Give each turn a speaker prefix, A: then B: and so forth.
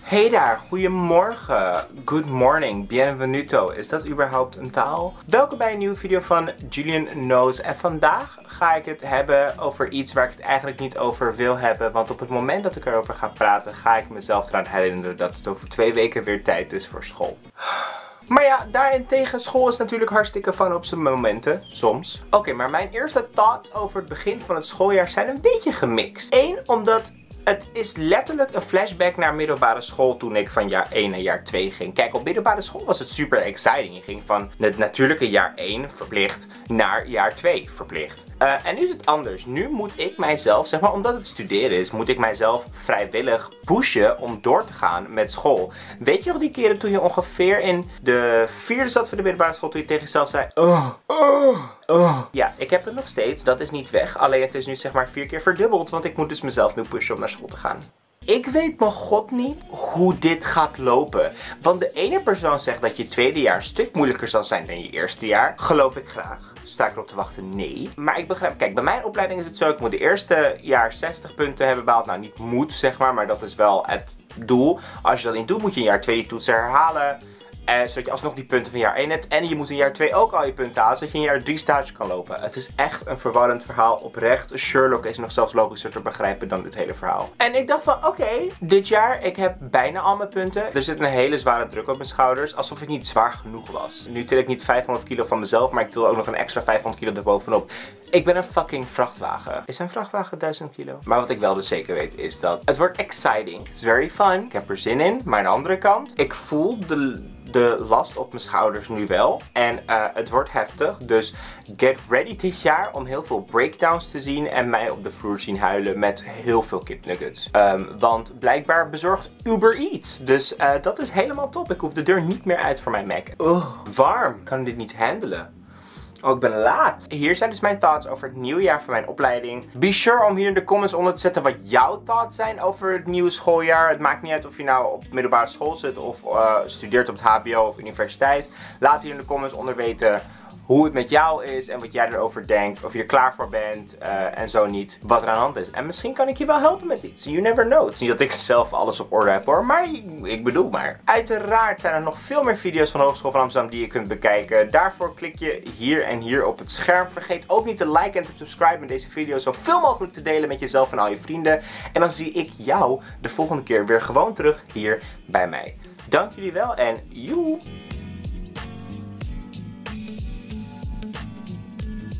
A: Hey daar, goedemorgen, good morning, bienvenuto. Is dat überhaupt een taal? Welkom bij een nieuwe video van Julian Knows. En vandaag ga ik het hebben over iets waar ik het eigenlijk niet over wil hebben. Want op het moment dat ik erover ga praten, ga ik mezelf eraan herinneren dat het over 2 weken weer tijd is voor school. Maar ja, daarentegen, school is natuurlijk hartstikke fun op zijn momenten, soms. Oké, maar mijn eerste thoughts over het begin van het schooljaar zijn een beetje gemixt. Eén, omdat het is letterlijk een flashback naar middelbare school toen ik van jaar 1 naar jaar 2 ging. Kijk, op middelbare school was het super exciting. Je ging van het natuurlijke jaar 1 verplicht naar jaar 2 verplicht. En nu is het anders. Nu moet ik mijzelf, zeg maar, omdat het studeren is, moet ik mijzelf vrijwillig pushen om door te gaan met school. Weet je nog die keren toen je ongeveer in de 4e zat van de middelbare school, toen je tegen jezelf zei, ja, ik heb het nog steeds, dat is niet weg. Alleen het is nu zeg maar 4 keer verdubbeld, want ik moet dus mezelf nu pushen om naar school te gaan. Ik weet mijn god niet hoe dit gaat lopen. Want de ene persoon zegt dat je tweede jaar een stuk moeilijker zal zijn dan je eerste jaar. Geloof ik graag. Sta ik erop te wachten? Nee. Maar ik begrijp, kijk, bij mijn opleiding is het zo, ik moet de eerste jaar 60 punten hebben behaald. Nou, niet moet, zeg maar dat is wel het doel. Als je dat niet doet, moet je in jaar 2 die toetsen herhalen. Zodat je alsnog die punten van jaar 1 hebt. En je moet in jaar 2 ook al je punten halen, zodat je in jaar 3 stage kan lopen. Het is echt een verwarrend verhaal. Oprecht, Sherlock is nog zelfs logischer te begrijpen dan dit hele verhaal. En ik dacht van, oké, dit jaar, ik heb bijna al mijn punten. Er zit een hele zware druk op mijn schouders. Alsof ik niet zwaar genoeg was. Nu til ik niet 500 kilo van mezelf, maar ik til ook nog een extra 500 kilo erbovenop. Ik ben een fucking vrachtwagen. Is een vrachtwagen 1000 kilo? Maar wat ik wel dus zeker weet is dat het wordt exciting. It's very fun. Ik heb er zin in. Maar aan de andere kant, ik voel de last op mijn schouders nu wel. En het wordt heftig. Dus get ready dit jaar om heel veel breakdowns te zien. En mij op de vloer zien huilen met heel veel kipnuggets. Want blijkbaar bezorgt Uber Eats. Dus dat is helemaal top. Ik hoef de deur niet meer uit voor mijn Mac. Warm. Ik kan dit niet handelen. Oh, ik ben laat. Hier zijn dus mijn thoughts over het nieuwe jaar van mijn opleiding. Be sure om hier in de comments onder te zetten wat jouw thoughts zijn over het nieuwe schooljaar. Het maakt niet uit of je nou op middelbare school zit of studeert op het hbo of universiteit. Laat hier in de comments onder weten hoe het met jou is en wat jij erover denkt. Of je er klaar voor bent en zo niet. Wat er aan de hand is. En misschien kan ik je wel helpen met iets. You never know. Het is niet dat ik zelf alles op orde heb hoor. Maar ik bedoel maar. Uiteraard zijn er nog veel meer video's van de Hogeschool van Amsterdam die je kunt bekijken. Daarvoor klik je hier en hier op het scherm. Vergeet ook niet te liken en te subscriben met deze video. Zoveel mogelijk te delen met jezelf en al je vrienden. En dan zie ik jou de volgende keer weer gewoon terug hier bij mij. Dank jullie wel en joe!